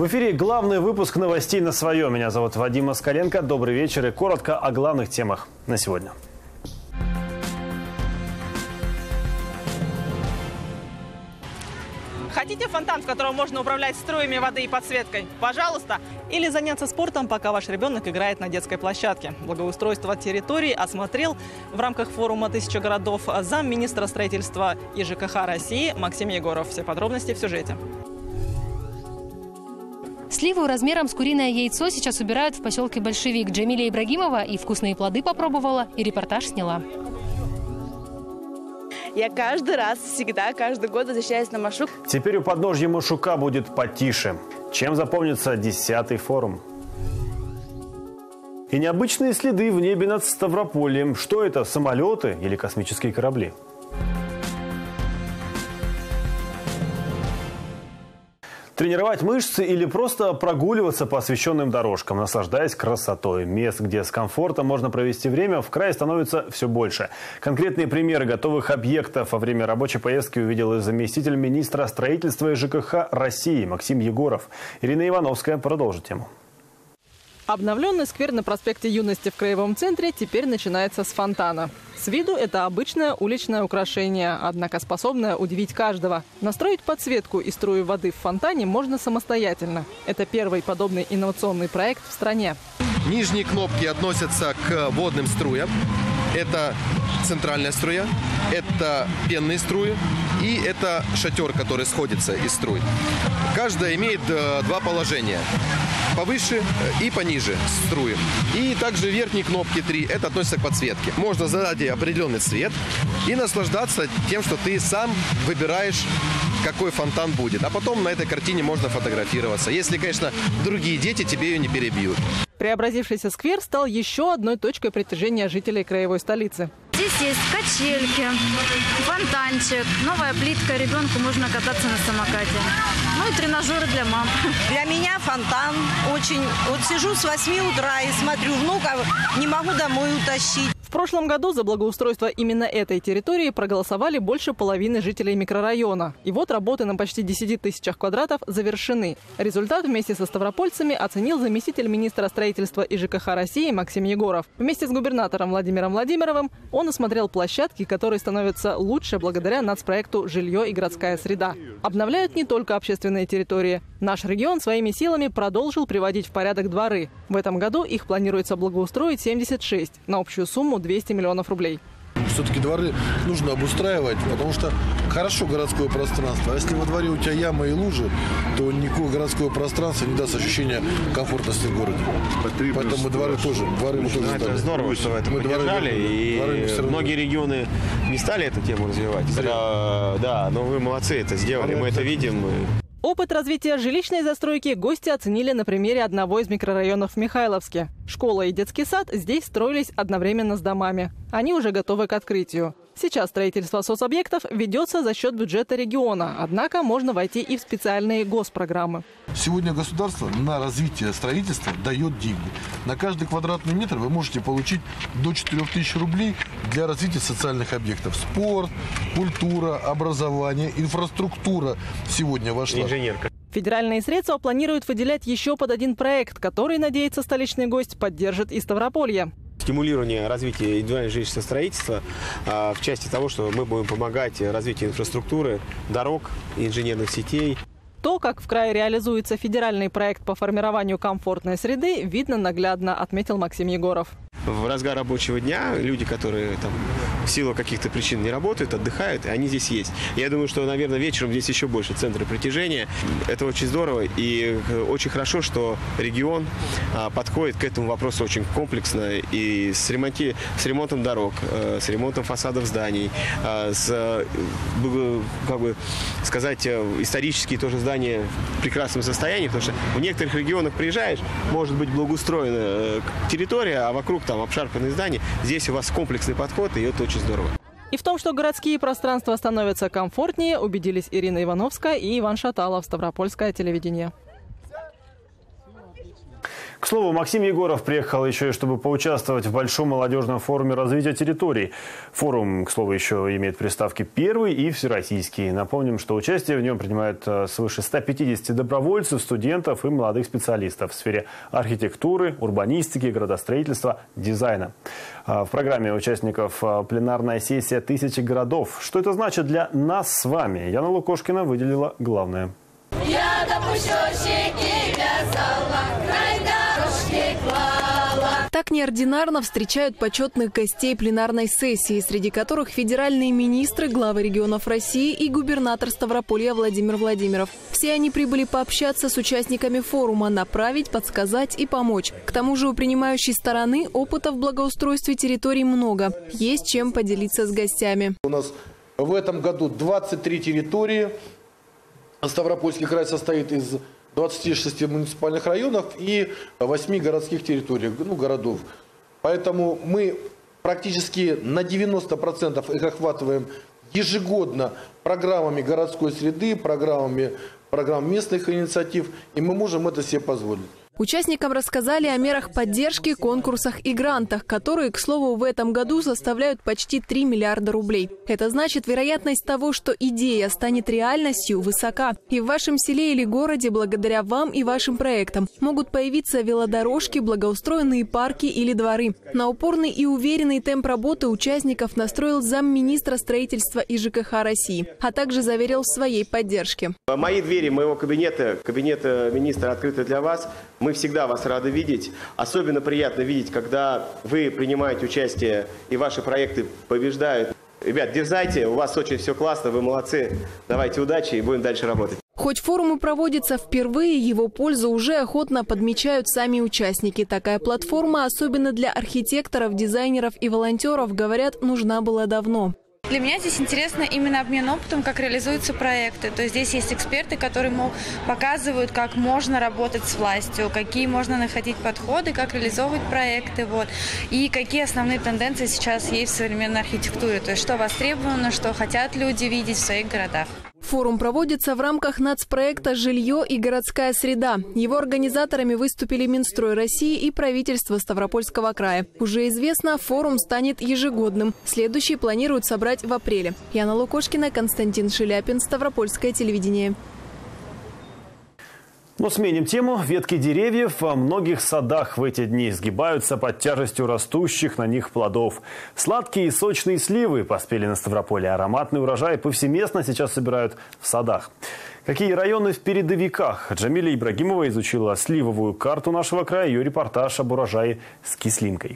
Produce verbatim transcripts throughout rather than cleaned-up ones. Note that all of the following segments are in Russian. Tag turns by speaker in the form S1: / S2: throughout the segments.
S1: В эфире главный выпуск новостей на своем. Меня зовут Вадим Москаленко. Добрый вечер и коротко о главных темах на сегодня.
S2: Хотите фонтан, в котором можно управлять струями воды и подсветкой? Пожалуйста! Или заняться спортом, пока ваш ребенок играет на детской площадке. Благоустройство территории осмотрел в рамках форума «Тысяча городов» замминистра строительства и ЖКХ России Максим Егоров. Все подробности в сюжете.
S3: Сливу размером с куриное яйцо сейчас убирают в поселке Большевик. Джамиля Ибрагимова и вкусные плоды попробовала, и репортаж сняла.
S4: Я каждый раз, всегда, каждый год возвращаюсь на Машук.
S1: Теперь у подножья Машука будет потише. Чем запомнится десятый форум? И необычные следы в небе над Ставропольем. Что это, самолеты или космические корабли? Тренировать мышцы или просто прогуливаться по освещенным дорожкам, наслаждаясь красотой. Мест, где с комфортом можно провести время, в крае становится все больше. Конкретные примеры готовых объектов во время рабочей поездки увидел и заместитель министра строительства и ЖКХ России Максим Егоров. Ирина Ивановская продолжит тему.
S2: Обновленный сквер на проспекте Юности в Краевом центре теперь начинается с фонтана. С виду это обычное уличное украшение, однако способное удивить каждого. Настроить подсветку и струю воды в фонтане можно самостоятельно. Это первый подобный инновационный проект в стране.
S5: Нижние кнопки относятся к водным струям. Это центральная струя, это пенные струи и это шатер, который сходится из струй. Каждая имеет два положения. Повыше и пониже струи. И также верхние кнопки три, это относится к подсветке. Можно задать определенный цвет и наслаждаться тем, что ты сам выбираешь, какой фонтан будет. А потом на этой картине можно фотографироваться. Если, конечно, другие дети тебе ее не перебьют.
S2: Преобразившийся сквер стал еще одной точкой притяжения жителей краевой столицы.
S6: Здесь есть качельки, фонтанчик, новая плитка, ребенку можно кататься на самокате. Ну и тренажеры для мам.
S7: Для меня фонтан очень... Вот сижу с восьми утра и смотрю внука, не могу домой утащить.
S2: В прошлом году за благоустройство именно этой территории проголосовали больше половины жителей микрорайона. И вот работы на почти десяти тысячах квадратов завершены. Результат вместе со ставропольцами оценил заместитель министра строительства и ЖКХ России Максим Егоров. Вместе с губернатором Владимиром Владимировым он осмотрел площадки, которые становятся лучше благодаря нацпроекту «Жилье и городская среда». Обновляют не только общественные территории. Наш регион своими силами продолжил приводить в порядок дворы. В этом году их планируется благоустроить семьдесят шесть на общую сумму двести миллионов рублей.
S8: Все-таки дворы нужно обустраивать, потому что хорошо городское пространство. А если во дворе у тебя ямы и лужи, то никакое городское пространство не даст ощущения комфортности в городе. Поэтому дворы тоже. Дворы мы тоже
S9: это здорово, что вы это поддержали. И многие регионы не стали эту тему развивать. Да, да, но вы молодцы, это сделали, мы это видим.
S2: Опыт развития жилищной застройки гости оценили на примере одного из микрорайонов в Михайловске. Школа и детский сад здесь строились одновременно с домами. Они уже готовы к открытию. Сейчас строительство соцобъектов ведется за счет бюджета региона, однако можно войти и в специальные госпрограммы.
S8: Сегодня государство на развитие строительства дает деньги. На каждый квадратный метр вы можете получить до четырёх тысяч рублей для развития социальных объектов. Спорт, культура, образование, инфраструктура сегодня вошла.
S9: Инженерка.
S2: Федеральные средства планируют выделять еще под один проект, который, надеется столичный гость, поддержит и Ставрополье.
S9: Стимулирование развития индивидуального жилищного строительства в части того, что мы будем помогать развитию инфраструктуры, дорог, инженерных сетей.
S2: То, как в крае реализуется федеральный проект по формированию комфортной среды, видно наглядно, отметил Максим Егоров.
S9: В разгар рабочего дня люди, которые там, в силу каких-то причин не работают, отдыхают, они здесь есть. Я думаю, что, наверное, вечером здесь еще больше центры притяжения. Это очень здорово и очень хорошо, что регион а, подходит к этому вопросу очень комплексно и с, ремонти, с ремонтом дорог, а, с ремонтом фасадов зданий, а, с, как бы сказать, исторические тоже здания в прекрасном состоянии, потому что в некоторых регионах приезжаешь, может быть благоустроена территория, а вокруг там обшарпанные здания. Здесь у вас комплексный подход, и это очень здорово.
S2: И в том, что городские пространства становятся комфортнее, убедились Ирина Ивановская и Иван Шаталов, Ставропольское телевидение.
S1: К слову, Максим Егоров приехал еще и чтобы поучаствовать в большом молодежном форуме развития территорий. Форум, к слову, еще имеет приставки «Первый» и «Всероссийский». Напомним, что участие в нем принимают свыше ста пятидесяти добровольцев, студентов и молодых специалистов в сфере архитектуры, урбанистики, градостроительства, дизайна. В программе участников пленарная сессия «Тысячи городов». Что это значит для нас с вами? Яна Лукошкина выделила главное.
S10: Я Так неординарно встречают почетных гостей пленарной сессии, среди которых федеральные министры, главы регионов России и губернатор Ставрополья Владимир Владимиров. Все они прибыли пообщаться с участниками форума, направить, подсказать и помочь. К тому же у принимающей стороны опыта в благоустройстве территорий много. Есть чем поделиться с гостями.
S8: У нас в этом году двадцать три территории. Ставропольский край состоит из двадцати шести муниципальных районов и восьми городских территорий, ну, городов. Поэтому мы практически на девяносто процентов их охватываем ежегодно программами городской среды, программами, программ местных инициатив, и мы можем это себе позволить.
S10: Участникам рассказали о мерах поддержки, конкурсах и грантах, которые, к слову, в этом году составляют почти три миллиарда рублей. Это значит, вероятность того, что идея станет реальностью, высока. И в вашем селе или городе, благодаря вам и вашим проектам, могут появиться велодорожки, благоустроенные парки или дворы. На упорный и уверенный темп работы участников настроил замминистра строительства и ЖКХ России, а также заверил в своей поддержке.
S9: Мои двери моего кабинета, кабинета министра открыты для вас. Мы всегда вас рады видеть. Особенно приятно видеть, когда вы принимаете участие и ваши проекты побеждают. Ребят, дерзайте, у вас очень все классно, вы молодцы. Давайте удачи и будем дальше работать.
S10: Хоть форум и проводится впервые, его пользу уже охотно подмечают сами участники. Такая платформа, особенно для архитекторов, дизайнеров и волонтеров, говорят, нужна была давно.
S11: Для меня здесь интересно именно обмен опытом, как реализуются проекты. То есть здесь есть эксперты, которые мол, показывают, как можно работать с властью, какие можно находить подходы, как реализовывать проекты. Вот. И какие основные тенденции сейчас есть в современной архитектуре. То есть что востребовано, что хотят люди видеть в своих городах.
S10: Форум проводится в рамках нацпроекта «Жилье и городская среда». Его организаторами выступили Минстрой России и правительство Ставропольского края. Уже известно, форум станет ежегодным. Следующий планируют собрать в апреле. Яна Лукошкина, Константин Шиляпин, Ставропольское телевидение.
S1: Но сменим тему. Ветки деревьев во многих садах в эти дни сгибаются под тяжестью растущих на них плодов. Сладкие и сочные сливы поспели на Ставрополе. Ароматный урожай повсеместно сейчас собирают в садах. Какие районы в передовиках? Джамиля Ибрагимова изучила сливовую карту нашего края. Ее репортаж об урожае с кислинкой.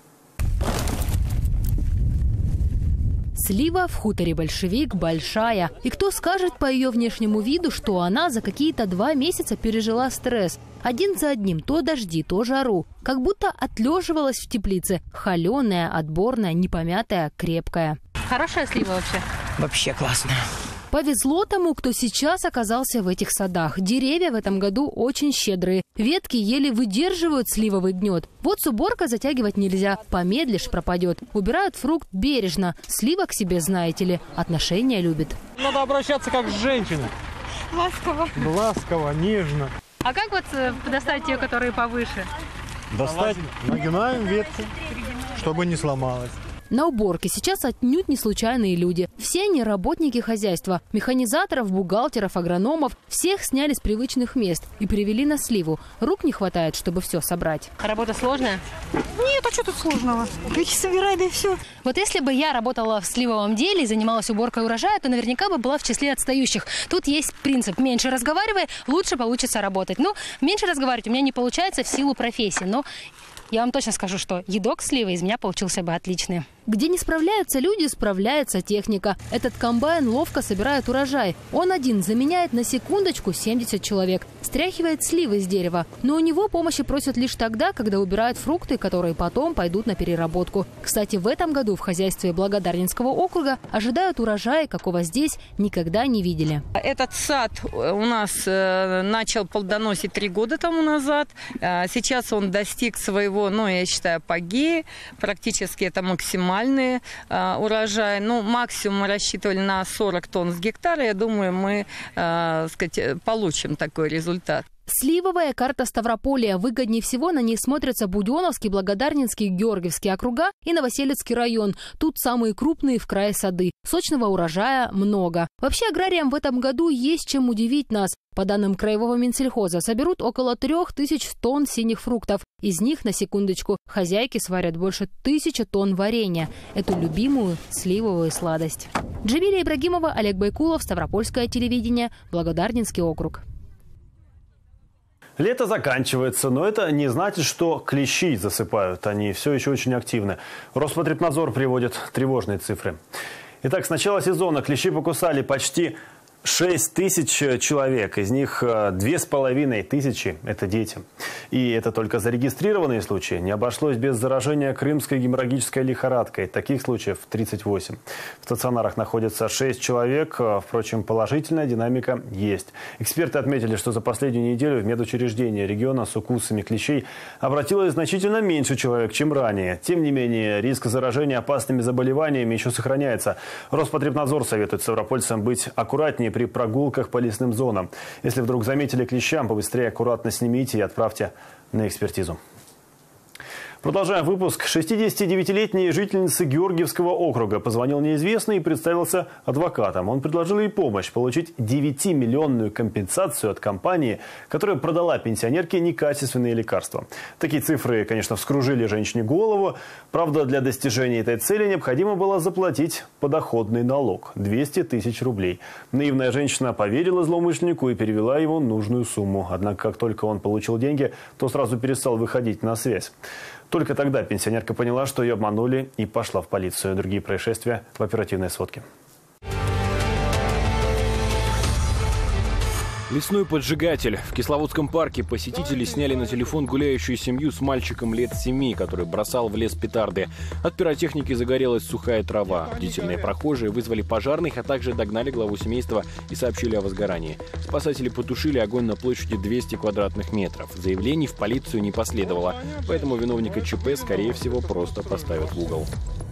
S3: Слива в хуторе Большевик большая. И кто скажет по ее внешнему виду, что она за какие-то два месяца пережила стресс. Один за одним, то дожди, то жару. Как будто отлеживалась в теплице. Холеная, отборная, непомятая, крепкая.
S12: Хорошая слива вообще? Вообще классная.
S3: Повезло тому, кто сейчас оказался в этих садах. Деревья в этом году очень щедрые. Ветки еле выдерживают сливовый гнет. Вот с уборкой затягивать нельзя. Помедлишь — пропадет. Убирают фрукт бережно. Слива к себе, знаете ли, отношения любит.
S13: Надо обращаться как с женщиной.
S12: Ласково.
S13: Ласково, нежно.
S12: А как вот достать те, которые повыше?
S13: Достать, нагинаем ветку, чтобы не сломалась.
S3: На уборке сейчас отнюдь не случайные люди. Все они работники хозяйства. Механизаторов, бухгалтеров, агрономов. Всех сняли с привычных мест и перевели на сливу. Рук не хватает, чтобы все собрать.
S12: Работа сложная?
S14: Нет, а что тут сложного? Ты собирай, да и все.
S3: Вот если бы я работала в сливовом деле и занималась уборкой урожая, то наверняка бы была в числе отстающих. Тут есть принцип: меньше разговаривай, лучше получится работать. Ну, меньше разговаривать у меня не получается в силу профессии, но я вам точно скажу, что едок сливы из меня получился бы отличный. Где не справляются люди, справляется техника. Этот комбайн ловко собирает урожай. Он один заменяет на секундочку семьдесят человек. Стряхивает сливы с дерева. Но у него помощи просят лишь тогда, когда убирают фрукты, которые потом пойдут на переработку. Кстати, в этом году в хозяйстве Благодарнинского округа ожидают урожая, какого здесь никогда не видели.
S15: Этот сад у нас начал плодоносить три года тому назад. Сейчас он достиг своего, ну, я считаю, апогея. Практически это максимально. Uh, урожай. Ну, максимум мы рассчитывали на сорок тонн с гектара. Я думаю, мы uh, сказать, получим такой результат.
S3: Сливовая карта Ставрополья. Выгоднее всего на ней смотрятся Буденновский, Благодарнинский, Георгиевский округа и Новоселецкий район. Тут самые крупные в крае сады. Сочного урожая много. Вообще аграриям в этом году есть чем удивить нас. По данным Краевого Минсельхоза, соберут около трех тысяч тонн синих фруктов. Из них, на секундочку, хозяйки сварят больше тысячи тонн варенья. Эту любимую сливовую сладость. Джамиля Ибрагимова, Олег Байкулов, Ставропольское телевидение, Благодарнинский округ.
S1: Лето заканчивается, но это не значит, что клещи засыпают. Они все еще очень активны. Роспотребнадзор приводит тревожные цифры. Итак, с начала сезона клещи покусали почти шесть тысяч человек. Из них две с половиной тысячи – это дети. И это только зарегистрированные случаи. Не обошлось без заражения крымской геморрагической лихорадкой. Таких случаев тридцать восемь. В стационарах находится шесть человек. Впрочем, положительная динамика есть. Эксперты отметили, что за последнюю неделю в медучреждения региона с укусами клещей обратилось значительно меньше человек, чем ранее. Тем не менее, риск заражения опасными заболеваниями еще сохраняется. Роспотребнадзор советует ставропольцам быть аккуратнее при прогулках по лесным зонам. Если вдруг заметили клеща, побыстрее аккуратно снимите и отправьте на экспертизу. Продолжаем выпуск. шестидесятидевятилетней жительнице Георгиевского округа позвонил неизвестный и представился адвокатом. Он предложил ей помощь получить девятимиллионную компенсацию от компании, которая продала пенсионерке некачественные лекарства. Такие цифры, конечно, вскружили женщине голову. Правда, для достижения этой цели необходимо было заплатить подоходный налог – двести тысяч рублей. Наивная женщина поверила злоумышленнику и перевела его нужную сумму. Однако, как только он получил деньги, то сразу перестал выходить на связь. Только тогда пенсионерка поняла, что ее обманули, и пошла в полицию. Другие происшествия в оперативной сводке.
S16: Лесной поджигатель. В Кисловодском парке посетители сняли на телефон гуляющую семью с мальчиком лет семи, который бросал в лес петарды. От пиротехники загорелась сухая трава. Бдительные прохожие вызвали пожарных, а также догнали главу семейства и сообщили о возгорании. Спасатели потушили огонь на площади двухсот квадратных метров. Заявлений в полицию не последовало, поэтому виновника ЧП, скорее всего, просто поставят в угол.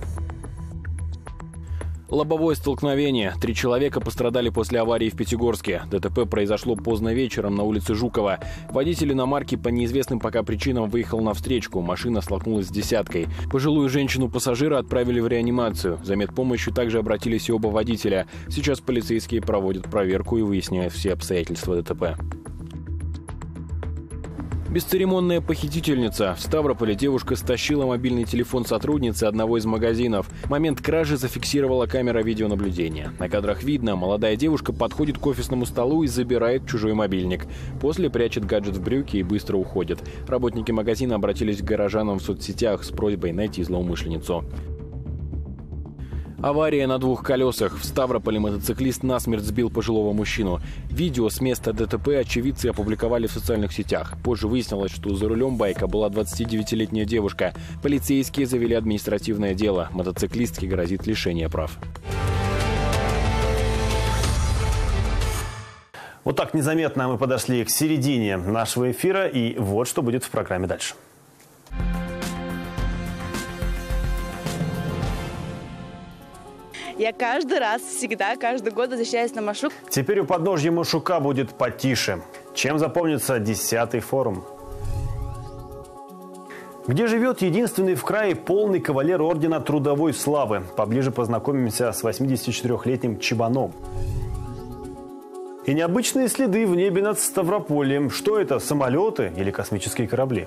S16: Лобовое столкновение. Три человека пострадали после аварии в Пятигорске. ДТП произошло поздно вечером на улице Жукова. Водитель иномарки по неизвестным пока причинам выехал на встречку. Машина столкнулась с десяткой. Пожилую женщину-пассажира отправили в реанимацию. За медпомощью также обратились и оба водителя. Сейчас полицейские проводят проверку и выясняют все обстоятельства ДТП. Бесцеремонная похитительница. В Ставрополе девушка стащила мобильный телефон сотрудницы одного из магазинов. Момент кражи зафиксировала камера видеонаблюдения. На кадрах видно, молодая девушка подходит к офисному столу и забирает чужой мобильник. После прячет гаджет в брюки и быстро уходит. Работники магазина обратились к горожанам в соцсетях с просьбой найти злоумышленницу. Авария на двух колесах. В Ставрополе мотоциклист насмерть сбил пожилого мужчину. Видео с места ДТП очевидцы опубликовали в социальных сетях. Позже выяснилось, что за рулем байка была двадцатидевятилетняя девушка. Полицейские завели административное дело. Мотоциклистке грозит лишение прав.
S1: Вот так незаметно мы подошли к середине нашего эфира. И вот что будет в программе дальше.
S4: Я каждый раз, всегда, каждый год возвращаюсь на Машук.
S1: Теперь у подножья Машука будет потише. Чем запомнится десятый форум? Где живет единственный в крае полный кавалер ордена Трудовой славы? Поближе познакомимся с восьмидесятичетырёхлетним Чебаном. И необычные следы в небе над Ставропольем. Что это, самолеты или космические корабли?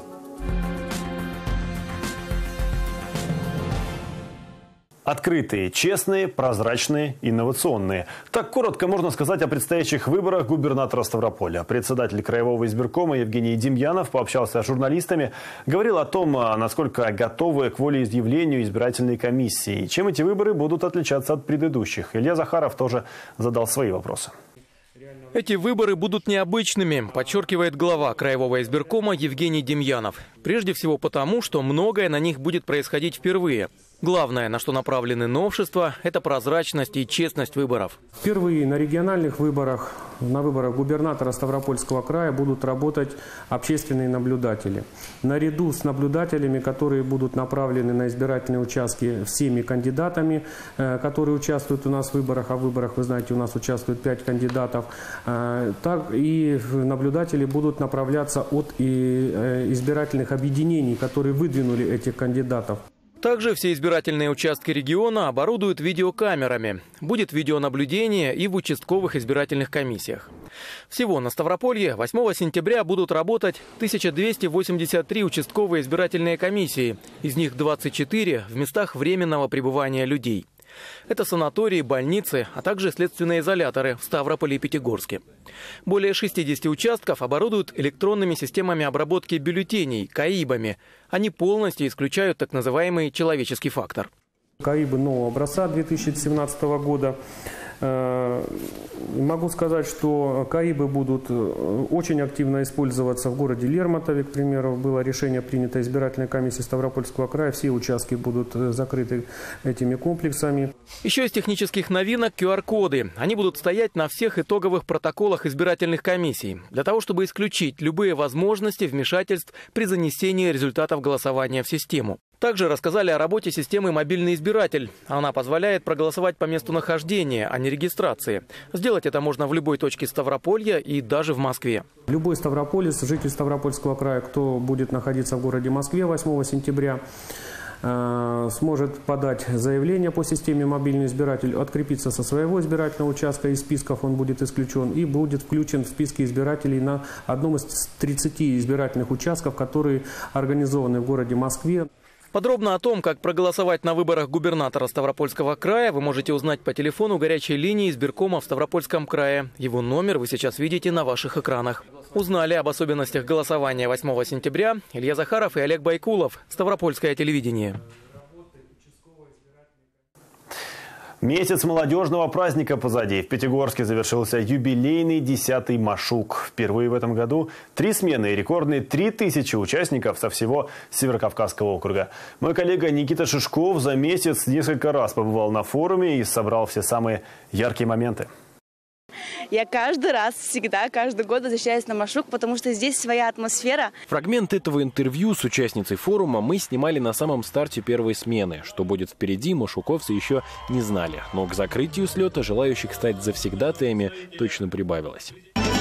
S1: Открытые, честные, прозрачные, инновационные. Так коротко можно сказать о предстоящих выборах губернатора Ставрополя. Председатель Краевого избиркома Евгений Демьянов пообщался с журналистами, говорил о том, насколько готовы к волеизъявлению избирательной комиссии, и чем эти выборы будут отличаться от предыдущих. Илья Захаров тоже задал свои вопросы.
S17: Эти выборы будут необычными, подчеркивает глава Краевого избиркома Евгений Демьянов. Прежде всего потому, что многое на них будет происходить впервые. Главное, на что направлены новшества, это прозрачность и честность выборов.
S18: Впервые на региональных выборах, на выборах губернатора Ставропольского края будут работать общественные наблюдатели. Наряду с наблюдателями, которые будут направлены на избирательные участки всеми кандидатами, которые участвуют у нас в выборах, а в выборах, вы знаете, у нас участвуют пять кандидатов, так и наблюдатели будут направляться от избирательных объединений, которые выдвинули этих кандидатов.
S17: Также все избирательные участки региона оборудуют видеокамерами. Будет видеонаблюдение и в участковых избирательных комиссиях. Всего на Ставрополье восьмого сентября будут работать тысяча двести восемьдесят три участковые избирательные комиссии. Из них двадцать четыре в местах временного пребывания людей. Это санатории, больницы, а также следственные изоляторы в Ставрополе и Пятигорске. Более шестидесяти участков оборудуют электронными системами обработки бюллетеней, КАИБами. Они полностью исключают так называемый человеческий фактор.
S18: КАИБы нового образца две тысячи семнадцатого года. Могу сказать, что КАИБы будут очень активно использоваться в городе Лермонтове, к примеру. Было решение принято избирательной комиссии Ставропольского края. Все участки будут закрыты этими комплексами.
S17: Еще из технических новинок ку ар коды. Они будут стоять на всех итоговых протоколах избирательных комиссий, для того, чтобы исключить любые возможности вмешательств при занесении результатов голосования в систему. Также рассказали о работе системы «Мобильный избиратель». Она позволяет проголосовать по месту нахождения, а не регистрации. Сделать это можно в любой точке Ставрополья и даже в Москве.
S18: Любой ставрополец, житель Ставропольского края, кто будет находиться в городе Москве восьмого сентября, сможет подать заявление по системе «Мобильный избиратель», открепиться со своего избирательного участка, из списков он будет исключен и будет включен в списки избирателей на одном из тридцати избирательных участков, которые организованы в городе Москве.
S17: Подробно о том, как проголосовать на выборах губернатора Ставропольского края, вы можете узнать по телефону горячей линии избиркома в Ставропольском крае. Его номер вы сейчас видите на ваших экранах. Узнали об особенностях голосования восьмого сентября Илья Захаров и Олег Байкулов. Ставропольское телевидение.
S1: Месяц молодежного праздника позади. В Пятигорске завершился юбилейный десятый Машук. Впервые в этом году три смены и рекордные три тысячи участников со всего Северокавказского округа. Мой коллега Никита Шишков за месяц несколько раз побывал на форуме и собрал все самые яркие моменты.
S4: Я каждый раз, всегда, каждый год возвращаюсь на Машук, потому что здесь своя атмосфера.
S16: Фрагмент этого интервью с участницей форума мы снимали на самом старте первой смены. Что будет впереди, машуковцы еще не знали. Но к закрытию слета желающих стать завсегдатаями точно прибавилось.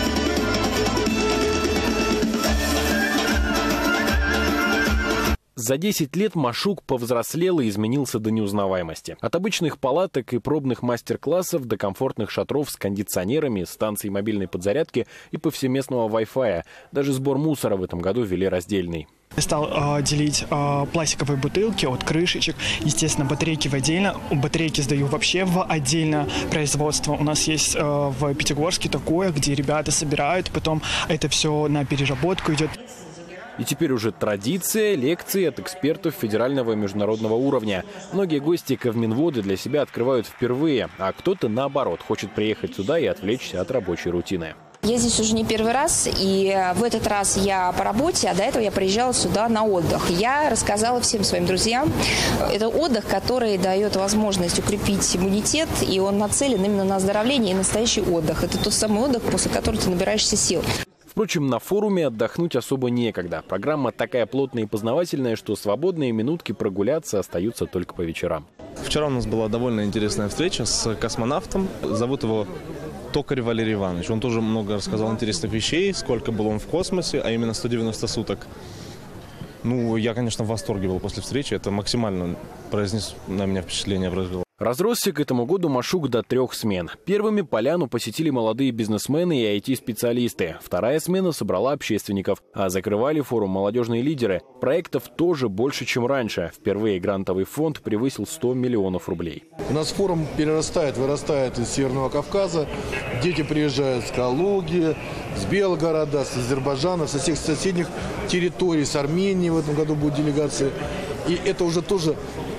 S16: За десять лет Машук повзрослел и изменился до неузнаваемости. От обычных палаток и пробных мастер-классов до комфортных шатров с кондиционерами, станций мобильной подзарядки и повсеместного Wi-Fi. Даже сбор мусора в этом году ввели раздельный.
S19: Я стал э, делить э, пластиковые бутылки от крышечек. Естественно, батарейки в отдельно. Батарейки сдаю вообще в отдельное производство. У нас есть э, в Пятигорске такое, где ребята собирают, потом это все на переработку идет.
S16: И теперь уже традиция, лекции от экспертов федерального и международного уровня. Многие гости Ковминводы для себя открывают впервые, а кто-то, наоборот, хочет приехать сюда и отвлечься от рабочей рутины.
S20: Я здесь уже не первый раз, и в этот раз я по работе, а до этого я приезжала сюда на отдых. Я рассказала всем своим друзьям, это отдых, который дает возможность укрепить иммунитет, и он нацелен именно на оздоровление и настоящий отдых. Это тот самый отдых, после которого ты набираешься сил.
S16: Впрочем, на форуме отдохнуть особо некогда. Программа такая плотная и познавательная, что свободные минутки прогуляться остаются только по вечерам.
S21: Вчера у нас была довольно интересная встреча с космонавтом. Зовут его Токарь Валерий Иванович. Он тоже много рассказал интересных вещей, сколько был он в космосе, а именно сто девяносто суток. Ну, я, конечно, в восторге был после встречи. Это максимально произнес на меня впечатление произвело.
S16: Разросся к этому году Машук до трех смен. Первыми поляну посетили молодые бизнесмены и ай ти-специалисты. Вторая смена собрала общественников. А закрывали форум молодежные лидеры. Проектов тоже больше, чем раньше. Впервые грантовый фонд превысил сто миллионов рублей.
S8: У нас форум перерастает, вырастает из Северного Кавказа. Дети приезжают с Калуги, с Белгорода, с Азербайджана, со всех соседних территорий, с Армении в этом году будет делегация. И это уже тоже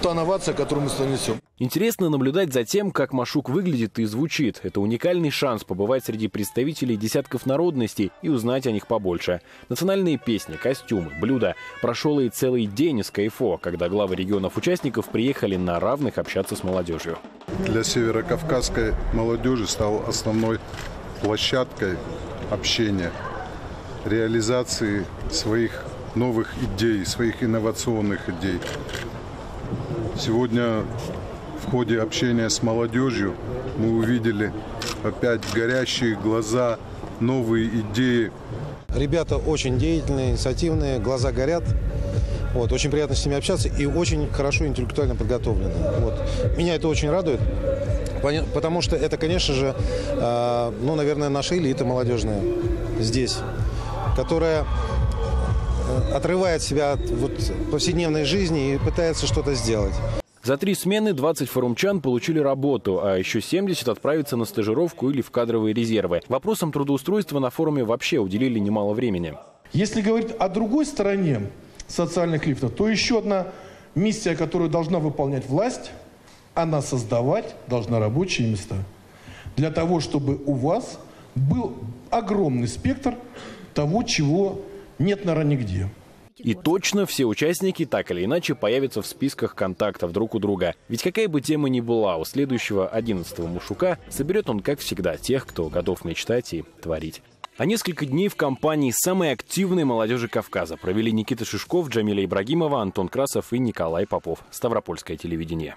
S8: та новация, которую мы сюда несем.
S16: Интересно наблюдать за тем, как Машук выглядит и звучит. Это уникальный шанс побывать среди представителей десятков народностей и узнать о них побольше. Национальные песни, костюмы, блюда. Прошел и целый день из КФО, когда главы регионов-участников приехали на равных общаться с молодежью.
S5: Для северокавказской молодежи стал основной площадкой общения, реализации своих новых идей, своих инновационных идей. Сегодня в ходе общения с молодежью мы увидели опять горящие глаза, новые идеи.
S22: Ребята очень деятельные, инициативные, глаза горят. Вот, очень приятно с ними общаться и очень хорошо интеллектуально подготовлены. Вот. Меня это очень радует, потому что это, конечно же, э, ну, наверное, наша элита молодежная здесь, которая отрывает себя от вот, повседневной жизни и пытается что-то сделать.
S16: За три смены двадцать форумчан получили работу, а еще семьдесят отправятся на стажировку или в кадровые резервы. Вопросам трудоустройства на форуме вообще уделили немало времени.
S23: Если говорить о другой стороне социальных лифтов, то еще одна миссия, которую должна выполнять власть, она создавать должна рабочие места. Для того, чтобы у вас был огромный спектр того, чего нет, наверное, нигде.
S16: И точно все участники так или иначе появятся в списках контактов друг у друга. Ведь какая бы тема ни была, у следующего одиннадцатого Машука соберет он, как всегда, тех, кто готов мечтать и творить. А несколько дней в компании самой активной молодежи Кавказа провели Никита Шишков, Джамиля Ибрагимова, Антон Красов и Николай Попов. Ставропольское телевидение.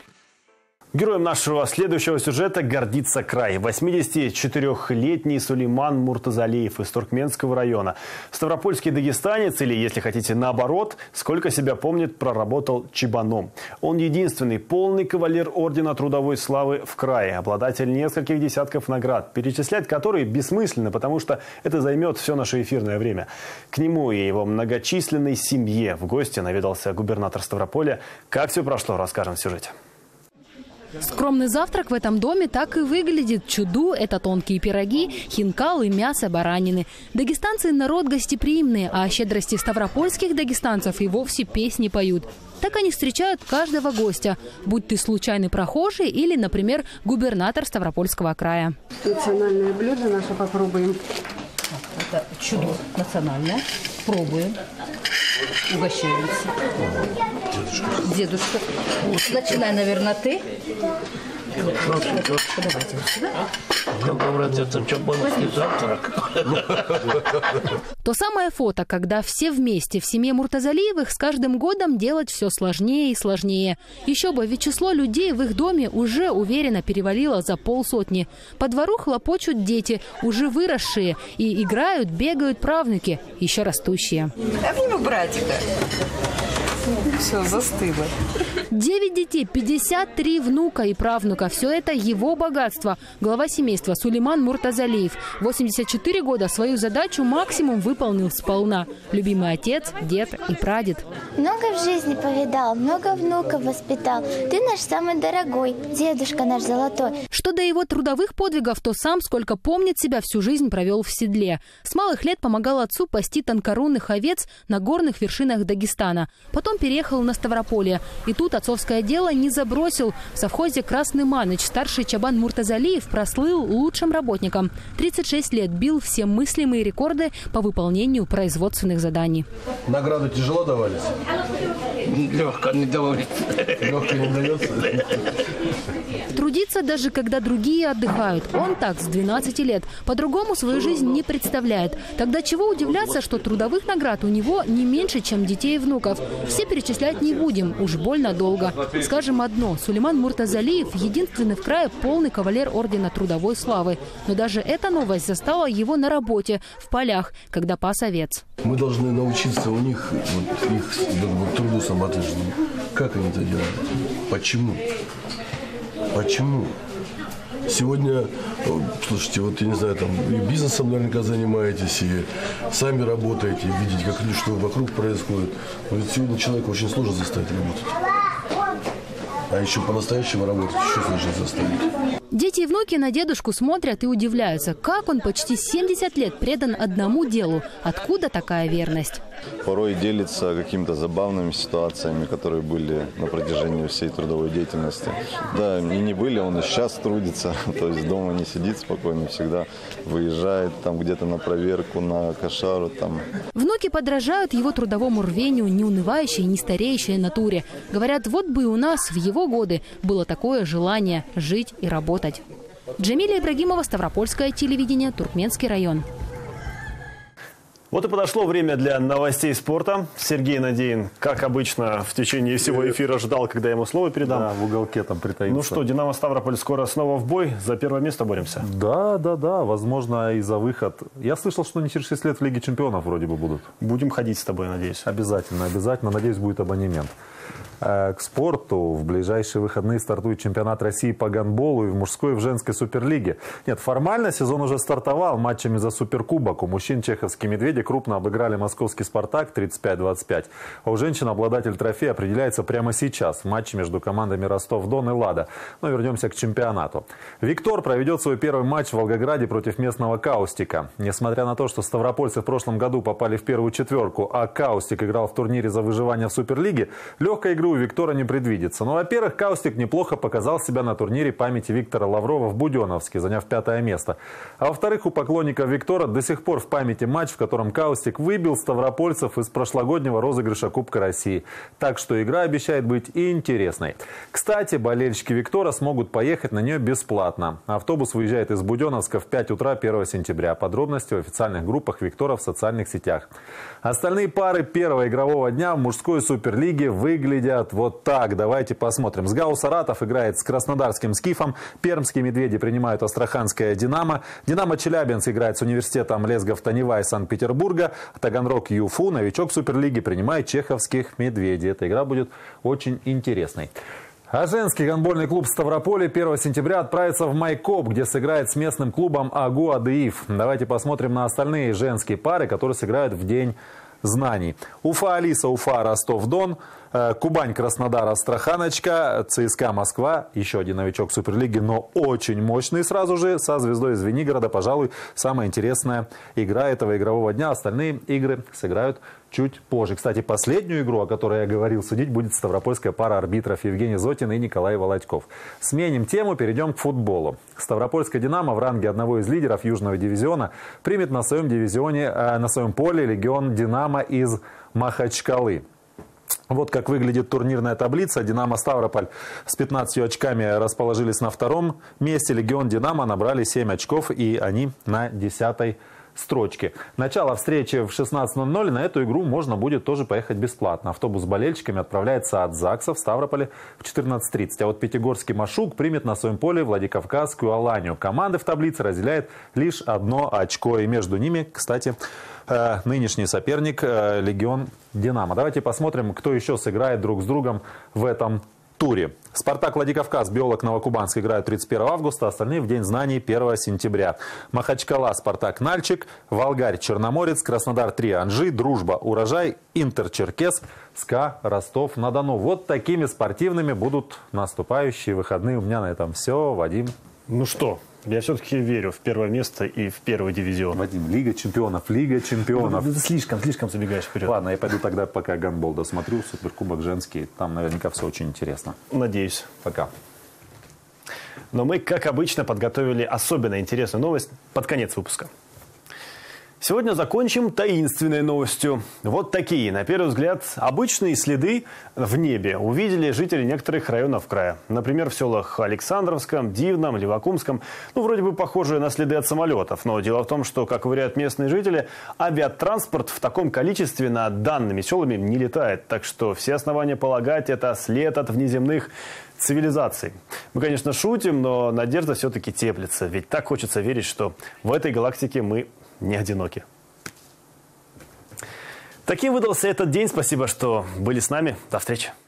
S1: Героем нашего следующего сюжета гордится край. восьмидесятичетырёхлетний Сулейман Муртазалиев из Туркменского района. Ставропольский дагестанец, или, если хотите, наоборот, сколько себя помнит, проработал чибаном. Он единственный полный кавалер Ордена Трудовой Славы в крае, обладатель нескольких десятков наград, перечислять которые бессмысленно, потому что это займет все наше эфирное время. К нему и его многочисленной семье в гости наведался губернатор Ставрополя. Как все прошло, расскажем в сюжете.
S3: Скромный завтрак в этом доме так и выглядит. Чуду – это тонкие пироги, хинкал и мясо баранины. Дагестанцы – народ гостеприимный, а о щедрости ставропольских дагестанцев и вовсе песни поют. Так они встречают каждого гостя, будь ты случайный прохожий или, например, губернатор Ставропольского края.
S24: Национальное блюдо наше попробуем.
S25: Это чудо национальное. Пробуем. Угощаемся. Дедушка. Начинай, наверное, ты. Давайте сюда.
S3: То самое фото, когда все вместе в семье Муртазалиевых, с каждым годом делать все сложнее и сложнее. Еще бы, ведь число людей в их доме уже уверенно перевалило за полсотни. По двору хлопочут дети, уже выросшие, и играют, бегают правнуки, еще растущие.
S24: Обниму братика. Все, застыло.
S3: Девять детей, пятьдесят три внука и правнука. Все это его богатство. Глава семейства Сулейман Муртазалиев. восемьдесят четыре года свою задачу максимум выполнил сполна. Любимый отец, дед и прадед.
S26: Много в жизни повидал, много внуков воспитал. Ты наш самый дорогой, дедушка наш золотой.
S3: Что до его трудовых подвигов, то сам, сколько помнит себя, всю жизнь провел в седле. С малых лет помогал отцу пасти тонкорунных овец на горных вершинах Дагестана. Потом переехал на Ставрополье. И тут отцовское дело не забросил. В совхозе «Красный Маныч» старший чабан Муртазалиев прослыл лучшим работником. тридцать шесть лет бил все мыслимые рекорды по выполнению производственных заданий.
S8: Награду тяжело давались?
S27: Легко не давались.
S8: Легко не дается?
S3: Трудиться даже когда другие отдыхают. Он так, с двенадцати лет. По-другому свою жизнь не представляет. Тогда чего удивляться, что трудовых наград у него не меньше, чем детей и внуков. Все перечислять не будем, уж больно долго. Скажем одно, Сулейман Муртазалиев единственный в крае полный кавалер Ордена Трудовой Славы. Но даже эта новость застала его на работе, в полях, когда пас овец.
S8: Мы должны научиться у них, вот, их вот, труду самоотверженному. Как они это делают? Почему? Почему? Сегодня, слушайте, вот я не знаю, там и бизнесом наверняка занимаетесь, и сами работаете, видите, как что вокруг происходит. Но ведь сегодня человека очень сложно заставить работать. А еще по-настоящему работать еще сложно заставить.
S3: Дети и внуки на дедушку смотрят и удивляются, как он почти семьдесят лет предан одному делу. Откуда такая верность?
S2: Порой делится какими-то забавными ситуациями, которые были на протяжении всей трудовой деятельности. Да, и не были, он и сейчас трудится, то есть дома не сидит спокойно, всегда выезжает там где-то на проверку, на кошару. Там.
S3: Внуки подражают его трудовому рвению, неунывающей, не стареющей натуре. Говорят, вот бы и у нас в его годы было такое желание жить и работать. Джамиля Ибрагимова, Ставропольское телевидение, Туркменский район.
S1: Вот и подошло время для новостей спорта. Сергей Надеин, как обычно, в течение всего эфира ждал, когда я ему слово передам.
S6: Да, в уголке там притаился.
S1: Ну что, Динамо Ставрополь скоро снова в бой. За первое место боремся.
S6: Да, да, да. Возможно, и за выход. Я слышал, что они через шесть лет в Лиге чемпионов вроде бы будут.
S1: Будем ходить с тобой, надеюсь.
S6: Обязательно, обязательно. Надеюсь, будет абонемент. К спорту. В ближайшие выходные стартует чемпионат России по гандболу и в мужской, и в женской суперлиге. Нет, формально сезон уже стартовал матчами за суперкубок. У мужчин чеховские «Медведи» крупно обыграли московский «Спартак» тридцать пять двадцать пять. А у женщин обладатель трофея определяется прямо сейчас в матче между командами Ростов-Дон и «Лада». Но вернемся к чемпионату. «Виктор» проведет свой первый матч в Волгограде против местного «Каустика». Несмотря на то, что ставропольцы в прошлом году попали в первую четверку, а «Каустик» играл в турнире за выживание в суперлиге, легкой игры у «Виктора» не предвидится. Ну, во-первых, «Каустик» неплохо показал себя на турнире памяти Виктора Лаврова в Буденновске, заняв пятое место. А во-вторых, у поклонников «Виктора» до сих пор в памяти матч, в котором «Каустик» выбил ставропольцев из прошлогоднего розыгрыша Кубка России. Так что игра обещает быть и интересной. Кстати, болельщики «Виктора» смогут поехать на нее бесплатно. Автобус выезжает из Буденновска в пять утра первого сентября. Подробности в официальных группах «Виктора» в социальных сетях. Остальные пары первого игрового дня в мужской суперлиге выглядят вот так. Давайте посмотрим. СГАУ «Саратов» играет с краснодарским «Скифом». Пермские «Медведи» принимают астраханское «Динамо». «Динамо» Челябинск играет с университетом Лесгов-Танева из Санкт-Петербурга. Таганрог «Юфу», новичок Суперлиги, принимает чеховских «Медведей». Эта игра будет очень интересной. А женский гандбольный клуб Ставрополя первого сентября отправится в Майкоп, где сыграет с местным клубом АГУ «Адыив». Давайте посмотрим на остальные женские пары, которые сыграют в День знаний. Уфа-Алиса, Уфа, Ростов-Дон, Кубань-Краснодар, Астраханочка, ЦСКА Москва, еще один новичок Суперлиги, но очень мощный сразу же, со звездой из Звенигорода. Пожалуй, самая интересная игра этого игрового дня. Остальные игры сыграют чуть позже. Кстати, последнюю игру, о которой я говорил, судить будет ставропольская пара арбитров Евгений Зотин и Николай Володьков. Сменим тему, перейдем к футболу. Ставропольская «Динамо» в ранге одного из лидеров южного дивизиона примет на своем дивизионе, на своем поле легион «Динамо» из Махачкалы. Вот как выглядит турнирная таблица. «Динамо» Ставрополь с пятнадцатью очками расположились на втором месте. «Легион Динамо» набрали семь очков, и они на десятой строчке. Начало встречи в шестнадцать ноль ноль. На эту игру можно будет тоже поехать бесплатно. Автобус с болельщиками отправляется от ЗАГСа в Ставрополе в четырнадцать тридцать. А вот пятигорский «Машук» примет на своем поле Владикавказскую «Аланию». Команды в таблице разделяет лишь одно очко. И между ними, кстати, нынешний соперник легион «Динамо». Давайте посмотрим, кто еще сыграет друг с другом в этом туре. «Спартак» Владикавказ, «Биолог» Новокубанск играют тридцать первого августа, остальные в День знаний первого сентября. Махачкала, «Спартак» Нальчик, Волгарь Черноморец, Краснодар три Анжи, Дружба Урожай, Интер Черкес, СКА Ростов-на-Дону. Вот такими спортивными будут наступающие выходные. У меня на этом все. Вадим.
S1: Ну что, я все-таки верю в первое место и в первый дивизион.
S6: Вадим, Лига чемпионов, Лига чемпионов.
S1: Ну, ты слишком, слишком забегаешь вперед.
S6: Ладно, я пойду тогда пока гандбол досмотрю, суперкубок женский. Там наверняка все очень интересно.
S1: Надеюсь.
S6: Пока.
S1: Но мы, как обычно, подготовили особенно интересную новость под конец выпуска. Сегодня закончим таинственной новостью. Вот такие, на первый взгляд, обычные следы в небе увидели жители некоторых районов края. Например, в селах Александровском, Дивном, Левакумском. Ну, вроде бы похожие на следы от самолетов. Но дело в том, что, как уверяют местные жители, авиатранспорт в таком количестве над данными селами не летает. Так что все основания полагать, это след от внеземных цивилизаций. Мы, конечно, шутим, но надежда все-таки теплится. Ведь так хочется верить, что в этой галактике мы не одиноки. Таким выдался этот день. Спасибо, что были с нами. До встречи.